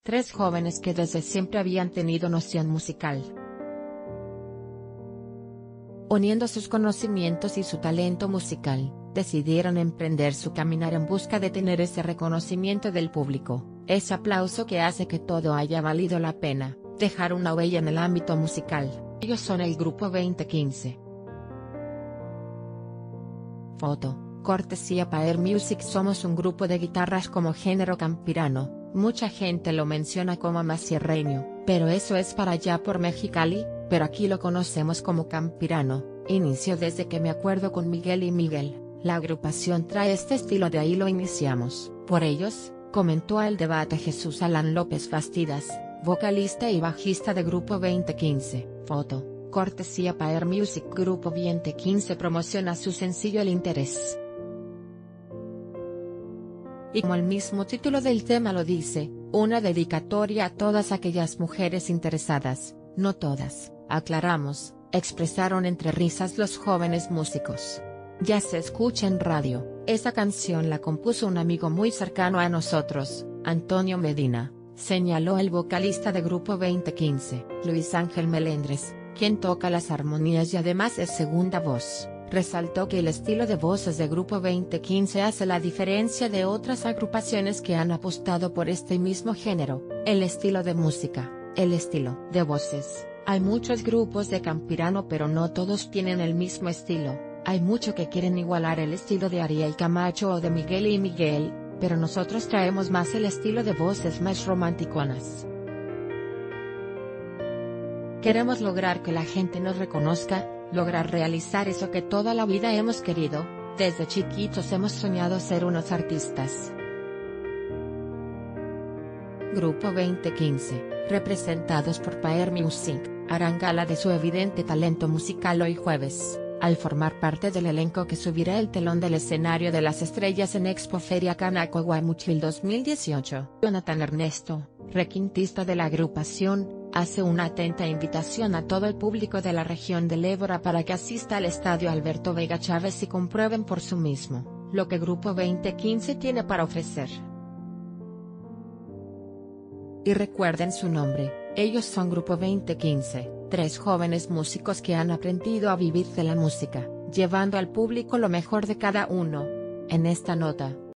Tres jóvenes que desde siempre habían tenido noción musical. Uniendo sus conocimientos y su talento musical, decidieron emprender su caminar en busca de tener ese reconocimiento del público, ese aplauso que hace que todo haya valido la pena, dejar una huella en el ámbito musical. Ellos son el Grupo 2015. Foto, cortesía Paer Music. Somos un grupo de guitarras como género campirano, mucha gente lo menciona como masierreño, pero eso es para allá por Mexicali, pero aquí lo conocemos como campirano. Inició desde que me acuerdo con Miguel y Miguel, la agrupación trae este estilo, de ahí lo iniciamos. Por ellos, comentó al debate Jesús Alan López Bastidas, vocalista y bajista de Grupo 2015. Foto, cortesía Paer Music. Grupo 2015 promociona su sencillo El Interés. Y como el mismo título del tema lo dice, una dedicatoria a todas aquellas mujeres interesadas, no todas, aclaramos, expresaron entre risas los jóvenes músicos. Ya se escucha en radio, esa canción la compuso un amigo muy cercano a nosotros, Antonio Medina, señaló el vocalista de Grupo 2015, Luis Ángel Melendres, quien toca las armonías y además es segunda voz. Resaltó que el estilo de voces de Grupo 2015 hace la diferencia de otras agrupaciones que han apostado por este mismo género, el estilo de música, el estilo de voces. Hay muchos grupos de campirano pero no todos tienen el mismo estilo, hay muchos que quieren igualar el estilo de Ariel Camacho o de Miguel y Miguel, pero nosotros traemos más el estilo de voces más romanticonas. Queremos lograr que la gente nos reconozca, lograr realizar eso que toda la vida hemos querido, desde chiquitos hemos soñado ser unos artistas. Grupo 2015, representados por Paer Music, harán gala de su evidente talento musical hoy jueves, al formar parte del elenco que subirá el telón del escenario de las estrellas en Expo Feria Canaco Guamuchil 2018. Jonathan Ernesto, requintista de la agrupación, hace una atenta invitación a todo el público de la región del Ébora para que asista al Estadio Alberto Vega Chávez y comprueben por sí mismo lo que Grupo 2015 tiene para ofrecer. Y recuerden su nombre, ellos son Grupo 2015, tres jóvenes músicos que han aprendido a vivir de la música, llevando al público lo mejor de cada uno. En esta nota,